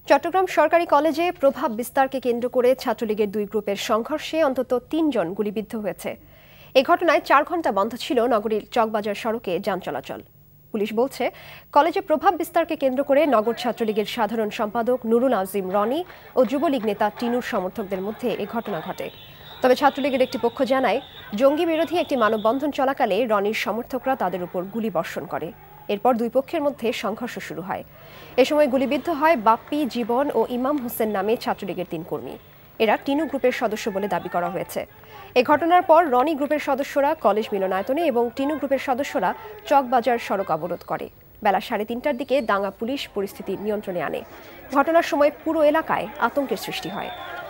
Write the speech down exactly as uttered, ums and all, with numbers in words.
চট্টগ্রাম সরকারি কলেজে প্রভাব বিস্তারকে কেন্দ্র করে ছাত্রলীগের দুই গ্রুপের সংঘর্ষে অন্তত তিনজন গুলিবিদ্ধ হয়েছে। এ ঘটনায় চার ঘণ্টা বন্ধ ছিল নগরীর চকবাজার সড়কে যান চলাচল। পুলিশ বলছে, কলেজে প্রভাব বিস্তারকে কেন্দ্র করে নগর ছাত্রলীগের সাধারণ সম্পাদক নুরুল আজিম রনি ও যুবলীগ নেতা টিনুর সমর্থকদের মধ্যে এ ঘটনা ঘটে। তবে ছাত্রলীগের একটি পক্ষ জানায়, জঙ্গি বিরোধী একটি মানববন্ধন চলাকালে রনির সমর্থকরা তাদের উপর গুলি বর্ষণ করে। এরপর দুই পক্ষের মধ্যে সংঘর্ষ শুরু হয়। এ সময় গুলিবিদ্ধ হয় বাপ্পি, জীবন ও ইমাম হোসেন নামে ছাত্রলীগের তিন কর্মী। এরা টিনু গ্রুপের সদস্য বলে দাবি করা হয়েছে। এ ঘটনার পর রনি গ্রুপের সদস্যরা কলেজ মিলনায়তনে এবং টিনু গ্রুপের সদস্যরা চকবাজার সড়ক অবরোধ করে। বেলা সাড়ে তিনটার দিকে দাঙ্গা পুলিশ পরিস্থিতি নিয়ন্ত্রণে আনে। ঘটনার সময় পুরো এলাকায় আতঙ্কের সৃষ্টি হয়।